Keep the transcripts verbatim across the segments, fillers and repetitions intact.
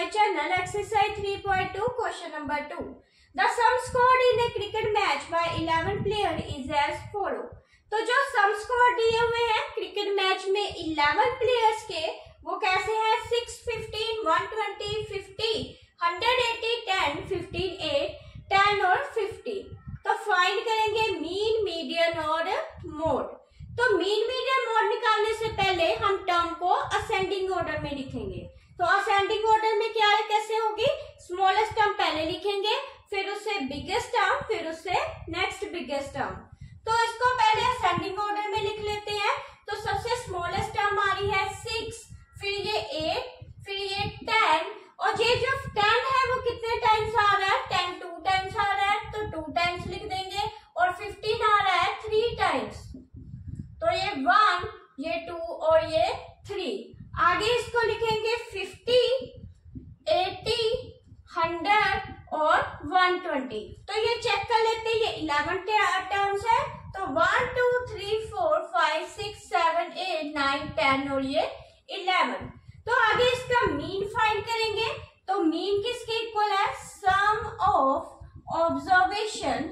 my channel. Exercise three point two, question number two. The sum scored in a cricket match by eleven player is as follow. तो जो सम score दिए हुए हैं cricket match में eleven players के, वो कैसे हैं? Six, fifteen, one twenty, fifty, hundred eighty, ten, fifteen, eight, ten और फिफ्टी. तो फाइंड करेंगे मीन, मीडियन और मोड. तो मीन, मीडियन, मोड निकालने से पहले हम टर्म को असेंडिंग ऑर्डर में लिखेंगे. तो असेंडिंग ऑर्डर में क्या है, कैसे होगी? स्मॉलेस्ट टर्म पहले लिखेंगे, फिर उससे बिगेस्ट टर्म, फिर उससे नेक्स्ट बिगेस्ट टर्म. तो इसको पहले असेंडिंग ऑर्डर में लिख लेते हैं. तो सबसे स्मॉलेस्ट टर्म आ रही है सिक्स, फिर ये एट, फिर ये टेन, और ये जो टेन है वो कितने टाइम्स आ रहा है? टेन टू टाइम्स आ रहा है, तो टू टाइम्स लिख देंगे. और फिफ्टीन आ रहा है थ्री टाइम्स, तो ये वन, ये टू और ये थ्री. आगे इसको लिखेंगे फिफ्टी, एटी, हंड्रेड और वन ट्वेंटी. तो ये चेक कर लेते हैं, ये इलेवन टर्म्स है. तो one, two, three, four, five, six, seven, eight, nine, ten और ये इलेवन. तो आगे इसका मीन फाइंड करेंगे. तो मीन किसके इक्वल है? Sum of observation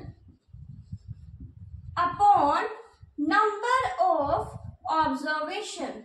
upon number of observation.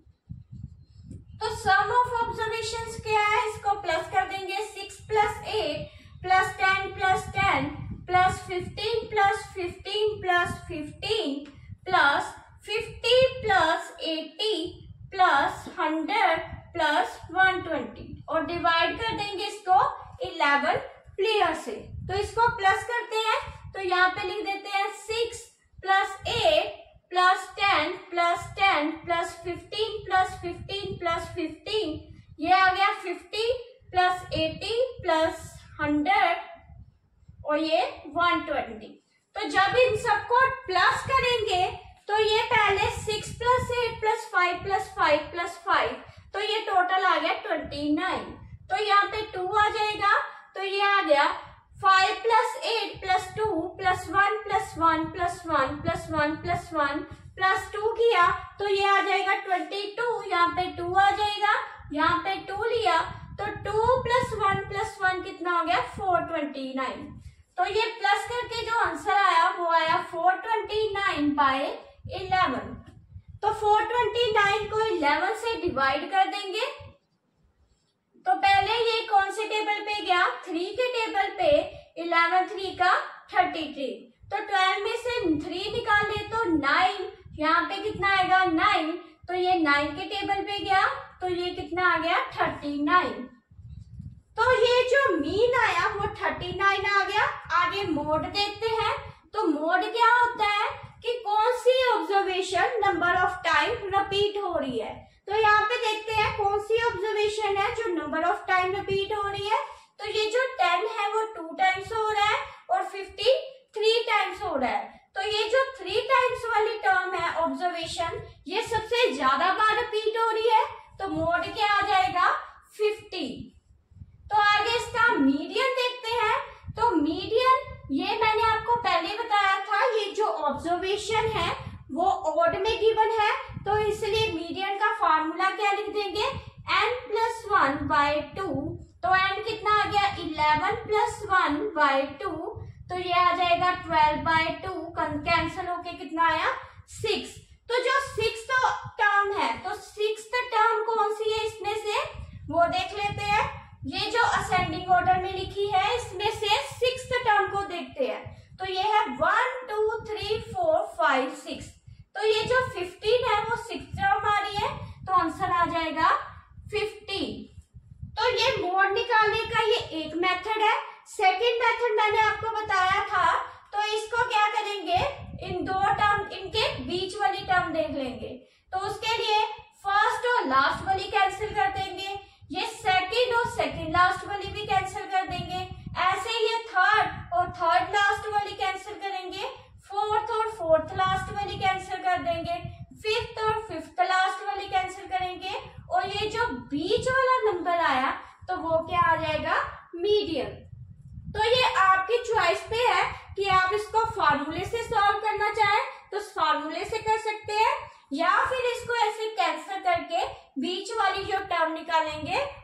तो सम ऑफ ऑब्जर्वेशन क्या है? इसको प्लस कर देंगे. Six plus eight plus ten plus ten plus fifteen plus fifteen plus fifteen plus fifty plus eighty plus hundred plus one twenty, और divide कर देंगे इसको इलेवन प्लेयर से. तो इसको प्लस करते हैं. तो यहाँ पे लिख देते हैं six plus eight plus ten plus ten plus fifteen plus fifteen plus fifteen, ये आ गया fifty plus eighty plus hundred और ये वन ट्वेंटी. तो जब इन सबको प्लस करेंगे तो ये पहले six plus eight plus five plus five plus five, तो ये टोटल आ गया ट्वेंटी नाइन. तो यहाँ पे टू आ जाएगा. तो ये आ गया five plus eight plus two plus one plus one plus one plus one plus one plus two किया, तो ये आ जाएगा ट्वेंटी टू. यहाँ पे टू आ जाएगा, यहाँ पे टू लिया, तो two plus one plus one कितना हो गया? Four twenty nine. तो ये प्लस करके जो आंसर आया वो आया four twenty nine by eleven. तो फोर ट्वेंटी नाइन को इलेवन से डिवाइड कर देंगे. तो पहले ये कौन से टेबल पे गया? थ्री के टेबल पे. इलेवन थ्री का थर्टी थ्री. तो ट्वेल्व में से थ्री निकाल ले तो नाइन, यहाँ पे कितना आएगा? नाइन. तो ये नाइन के टेबल पे गया, तो ये कितना आ गया? Thirty nine. तो ये जो मीन आया वो थर्टी नाइन आ गया. आगे मोड देखते हैं. तो मोड क्या होता है कि कौन सी observation number of time repeat हो रही है. तो यहाँ पे देखते हैं कौन सी ऑब्जर्वेशन है जो नंबर ऑफ टाइम रिपीट हो रही है. तो ये जो टेन है वो टू टाइम्स हो रहा है और फिफ्टी थ्री टाइम्स हो रहा है. तो ये जो थ्री टाइम्स वाली टर्म है ऑब्जर्वेशन, ये सबसे ज्यादा बार रिपीट हो रही है. तो मोड क्या आ जाएगा? फिफ्टी. तो आगे इसका मीडियन देखते हैं. तो मीडियन, ये मैंने आपको पहले बताया था, ये जो ऑब्जर्वेशन है वो ऑड में गिवन है, तो इसलिए मीडियन का फार्मूला क्या लिख देंगे? N plus one by two. तो एन कितना आ गया? Eleven plus one by two, तो ये आ जाएगा ट्वेल्व बाय टू. कैंसिल होके कितना आया? सिक्स. तो जो सिक्स टर्म है, तो सिक्स टर्म कौन सी है इसमें से, वो देख लेते हैं. ये जो असेंडिंग ऑर्डर में लिखी है इसमें से सिक्स टर्म को देखते हैं. तो ये है one two three four five six. तो ये जो फिफ्टीन है वो सिक्स टर्म आ रही है, तो आंसर आ जाएगा फिफ्टीन. तो ये मोड निकालने का ये एक मेथड है. सेकंड मेथड मैंने आपको बताया था. तो इसको क्या करेंगे, इन दो टर्म, इनके बीच वाली टर्म देख लेंगे. तो उसके लिए फर्स्ट और लास्ट वाली कैंसिल कर देंगे. ये सेकंड और सेकंड लास्ट वाली भी कैंसिल कर देंगे. ऐसे ये थर्ड और थर्ड लास्ट वाली कैंसिल करेंगे. फोर्थ और फोर्थ लास्ट वाली कैंसिल कर देंगे. फिफ्थ और फिफ्थ लास्ट वाली कैंसिल करेंगे. और ये जो बीच वाला नंबर आया तो वो क्या आ जाएगा? मीडियन. तो ये आपकी चॉइस पे है कि आप इसको फार्मूले से सॉल्व करना चाहें तो फार्मूले से कर सकते हैं, या फिर इसको ऐसे कैंसिल करके बीच वाली जो टर्म निकालेंगे